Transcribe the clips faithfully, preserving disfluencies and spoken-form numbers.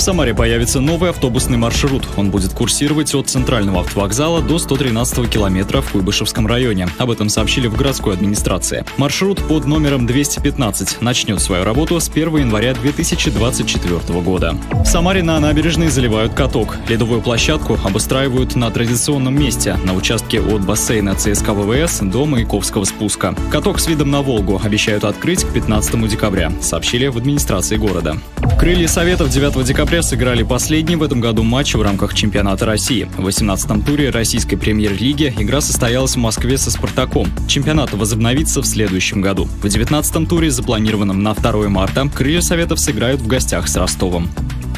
В Самаре появится новый автобусный маршрут. Он будет курсировать от центрального автовокзала до сто тринадцатого километра в Куйбышевском районе. Об этом сообщили в городской администрации. Маршрут под номером двести пятнадцать начнет свою работу с первого января две тысячи двадцать четвёртого года. В Самаре на набережной заливают каток. Ледовую площадку обустраивают на традиционном месте, на участке от бассейна ЦСКА ВВС до Маяковского спуска. Каток с видом на Волгу обещают открыть к пятнадцатому декабря, сообщили в администрации города. Крылья Советов девятого декабря сыграли последний в этом году матч в рамках чемпионата России. В восемнадцатом туре российской премьер-лиги игра состоялась в Москве со «Спартаком». Чемпионат возобновится в следующем году. В девятнадцатом туре, запланированном на второе марта, Крылья Советов сыграют в гостях с Ростовом.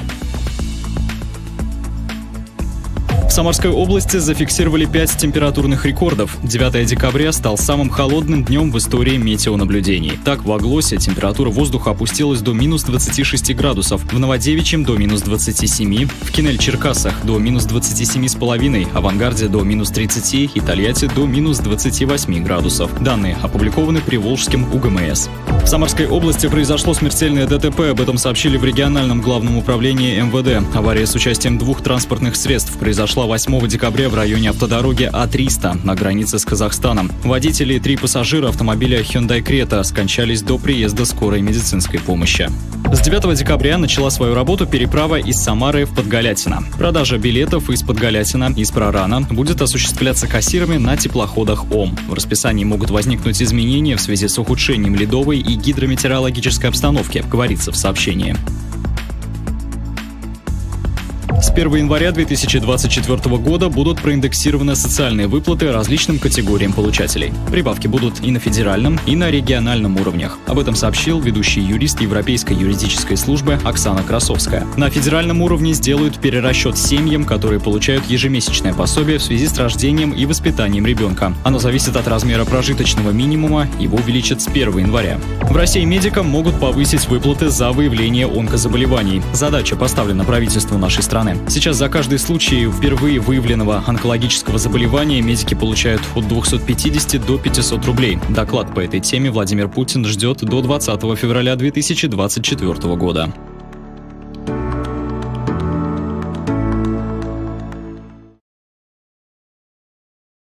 В Самарской области зафиксировали пять температурных рекордов. девятого декабря стал самым холодным днем в истории метеонаблюдений. Так, в Аглосе температура воздуха опустилась до минус двадцати шести градусов, в Новодевичьем до минус двадцати семи, в Кинель-Черкассах до минус двадцати семи с половиной, Авангарде до минус тридцати и Тольятти до минус двадцати восьми градусов. Данные опубликованы Приволжским УГМС. В Самарской области произошло смертельное ДТП, об этом сообщили в региональном главном управлении эм вэ дэ. Авария с участием двух транспортных средств произошла восьмого декабря в районе автодороги А триста на границе с Казахстаном. Водители и три пассажира автомобиля Hyundai Creta скончались до приезда скорой медицинской помощи. С девятого декабря начала свою работу переправа из Самары в Подголятино. Продажа билетов из Подголятина из Прорана будет осуществляться кассирами на теплоходах ОМ. В расписании могут возникнуть изменения в связи с ухудшением ледовой и гидрометеорологической обстановки, говорится в сообщении. С первого января две тысячи двадцать четвёртого года будут проиндексированы социальные выплаты различным категориям получателей. Прибавки будут и на федеральном, и на региональном уровнях. Об этом сообщил ведущий юрист Европейской юридической службы Оксана Красовская. На федеральном уровне сделают перерасчет семьям, которые получают ежемесячное пособие в связи с рождением и воспитанием ребенка. Оно зависит от размера прожиточного минимума, его увеличат с первого января. В России медикам могут повысить выплаты за выявление онкозаболеваний. Задача поставлена правительству нашей страны. Сейчас за каждый случай впервые выявленного онкологического заболевания медики получают от двухсот пятидесяти до пятисот рублей. Доклад по этой теме Владимир Путин ждет до двадцатого февраля две тысячи двадцать четвёртого года.